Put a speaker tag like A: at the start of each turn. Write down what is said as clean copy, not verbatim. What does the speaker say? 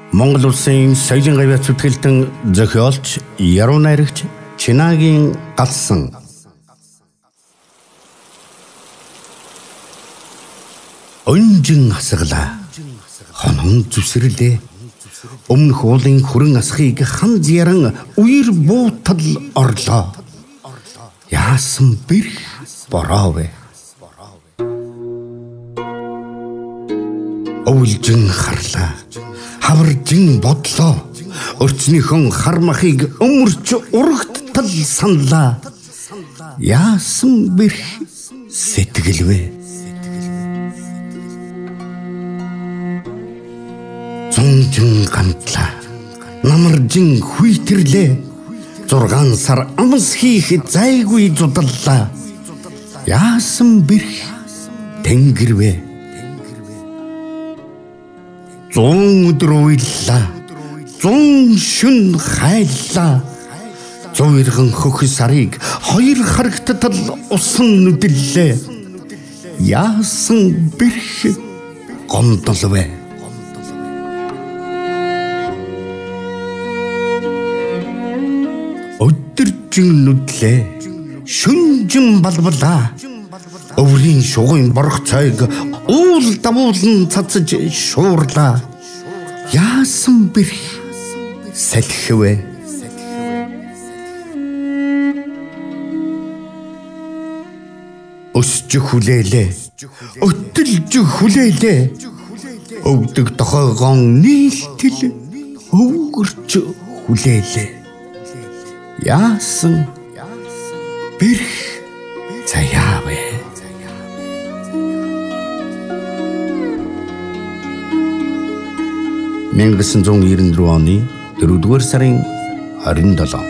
A: Монгол улсын соёлын гавьяа зүтгэлтэн зохиолч, яруу найрагч Чинаагийн галсан. Өнжин асгалаа. Хонон зүсэрлээ. Өмнөх уулын хүрэн асхыг хан зяран үер буутал орлоо. Яасан бэрх бороовэ. Өвлжин харлаа. Хаваржин бодлоо. Өрцнийхэн хармахыг өмөрч урагттал саналаа. Яасан бэрх сэтгэлвэ. Зунжин гантлаа. Намаржин хүйтэрлээ. 6 сар амс хийх зайгүй зудаллаа. Яасан бэрх тэнгэрвэ. 100 өдөр уйллаа. 100 шүн хайллаа. 100 хөх сарыг 2 харагттал усан нүдэллээ. Яасан бэрх гомдолвэ. Өдөржин нүдлээ. Шүнжин балбалаа. Өврийн шугын борох цайг уул давуулан цацаж шуурлаа. Яасан бэрх салхивэ. Өсч хүлээлээ. Өтөлж хүлээлээ. Өвдөг тохойгон нийлтэл өвгөрч хүлээлээ. Яасан бэрх заяавэ. 1994 оны 4-р сарын 27.